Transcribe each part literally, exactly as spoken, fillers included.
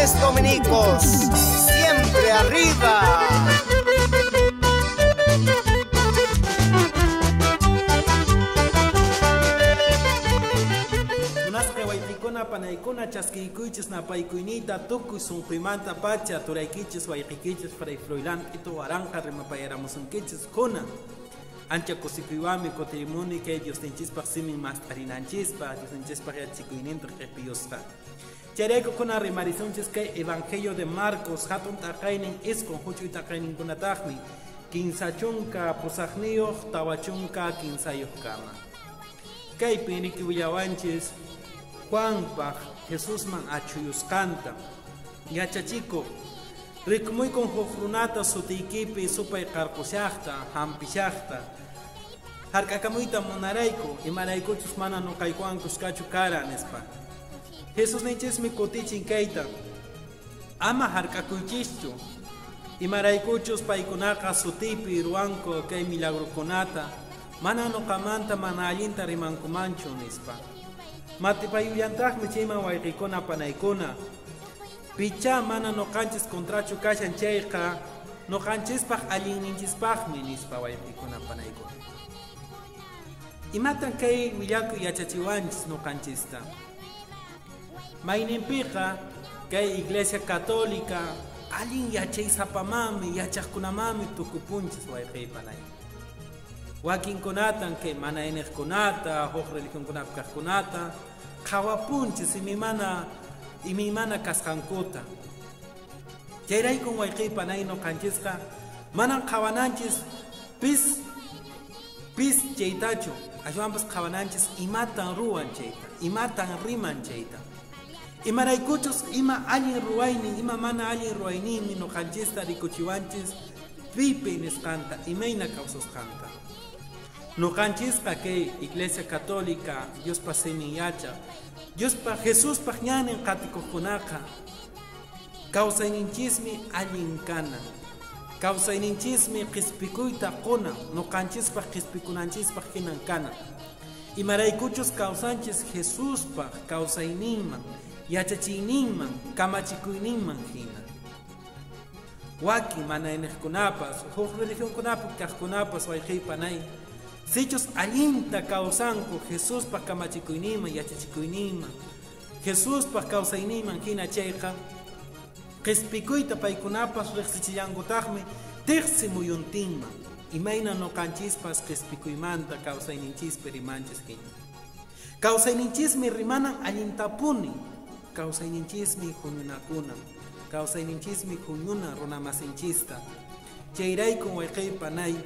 Jóvenes dominicos, siempre arriba. Wayqikuna panaykuna chaskiykuchis napaykuynita tukuy sunquymanta pacha turaykichis wayqikichis fray froilán ito waranqa rimapayaramusunkichis kuna ancha kusipiywanmi kutirimuni kay Diosninchispaq simin mast'arinanchispa Diosninchispaq yachikuyninta q'ipiyusqa chayrayku kuna rimarisunchis kay evangelio de Marcos hatun t'aqaynin isqun huch'uy t'aqayninkunataqmi quinsa chunka pusaqniyuq tawa chunka quinsayuq kama kaypi niki willawanchis Juan paj Jesús man achuyusqanta yachachiko rikmuy con jujrunata sutiykipi supay qarqushaqta hampishaqta hark'akamuyta munarayku imaraykuchus mana nuqaykuwan kuskachu kara nispa Jesús ninchismi kutichin kayta ama hark'akuychischu imaraykuchus paykunaqa sutiypi ruwanku kay milagrukunata mana nuqamanta mana allinta rimankumanchu nispa Matipayuyantajmi chayman wayqikuna panaykuna picha mana noqanchis contrachu kashan chayqa noqanchispaq allinninchispaqmi nispa wayqikuna panaykuna imatan kay willaku yachachiwanchis noqanchista mayninpiqa kay iglesia católica allin yachaysapamami yachaqkunamami tukupunchis wayqiy panay wakinkunatan kay mana ineqkunata huk religionkunapi kaqkunata qawapunchis imi mana imi mana kasqankuta chayraykun wayqiy panay noqanchisqa manan qawananchis pis pis chaytachu ashwanpas qawananchis imatan ruwan chayta imatan riman chayta imaraykuchus ima allin ruwaynin ima mana allin ruwaynimi noqanchista rikuchiwanchis pipi nisqanta imayna kawsasqanta Nuqanchisqa kay iglesia católica Diospa simin yacha Diospa Jesús paqñanin qatikuqkunaqa kawsayninchismi allin kana kawsayninchismi qispikuyta quna nuqanchispaq qispikunanchispaq hinan kana imaraykuchus kawsanchis Jesúspa kawsayninman yachachiyninman kamachikuyninman hina waki mana ineqkunapas huk religionkunapi kaqkunapas wayqiy panay Sichos allinta causanku Jesús pa kamachikuyniman yachachikuyniman Jesús pa kawsayniman hina chayqa qispikuyta paykunapas riqsichillankutaqmi tiqsi muyuntinman imayna noqanchispas qispikuymanta kawsayninchispi rimanchis hina kawsayninchismi rimanan allintapuni kawsayninchismi huñunakuna kawsayninchismi huñuna runamasinchista chayraykun wayqiy panay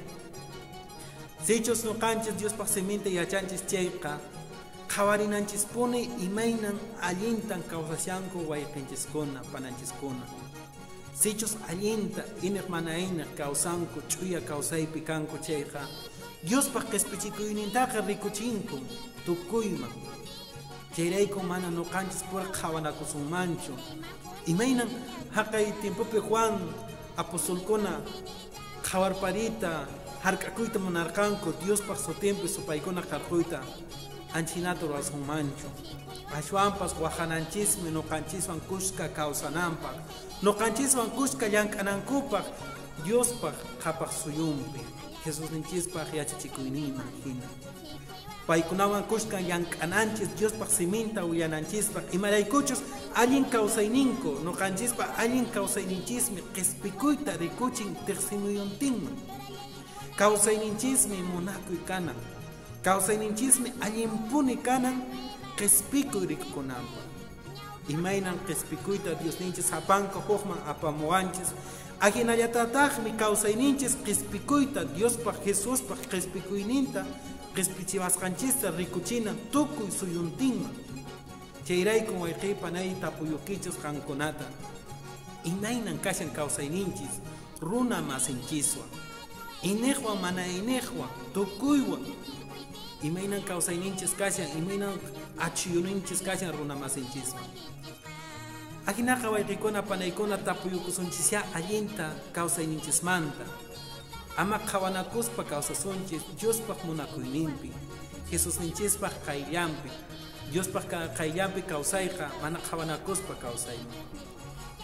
Sichos nuqanchis Diospaq siminta yachanchis chayqa qawarinanchispuni imaynan allintan kawsashanku wayqinchiskuna pananchiskuna Sichos allinta ineq mana ineq kawsanku ch'uya kawsaypi kanku chayqa Diospaq qispichikuynintaqa rikuchinku tukuyman chayrayku mana nuqanchis pura qhawanakusunmanchu imaynan haqay tiempopi Juan apostolkuna qhawarparita hark'akuyta munarqanku Diospaq sutinpi supaykuna qarquyta anchinata ruwasqunmanchu ashwanpas waqananchismi nuqanchiswan kushka kawsananpaq nuqanchiswan kushka llank'anankupaq Diospaq qhapaq suyunpi Jesusninchispaq yachachikuyniyman hina paykunawan kushka llank'ananchis Diospaq siminta willananchispaq imaraykuchus allin kawsayninku nuqanchispaq allin kawsayninchismi qispikuyta rikuchin tiqsimuyuntinman Kawsayninchismi munakuy kanan kawsayninchismi allinpuni kanan qispikuy rikukunanpaq imaynan qispikuyta Diosninchis hapanqa hukman apamuwanchis ajinallatataqmi kawsayninchis qispikuyta Diospaq Jesuspaq qispikuyninta qispichiwasqanchista rikuchinan tukuy suyuntinman chayraykun wayqiy panay tapuyukichis qankunata imaynan kashan kawsayninchis runa masinchiswan Inejwan mana inejwan, tukuywan imaynan kawsayninchis kashan, imaynan achuyuninchis kashan runamasinchisman Ajinaqa wayqikuna panaykuna tapuyukusunchisya allinta kawsayninchismanta ama qhawanakuspa kawsasunchis Diospaq munakuyninpi Jesusninchispaq qayllanpi Diospaq qayllanpi kawsayqa mana qhawanakuspa kawsayman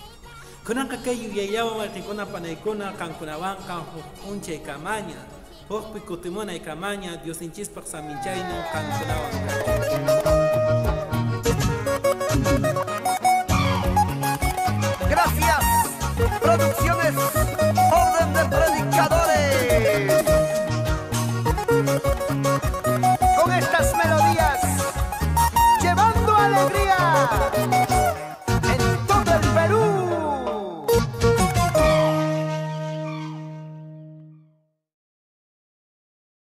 Kunaka kayu yayawa waqikuna panaykuna kankunawanqa unchay kamaña. Hukpi kutimuna kamaña Dios inchispaq saminchaynin kankunawan.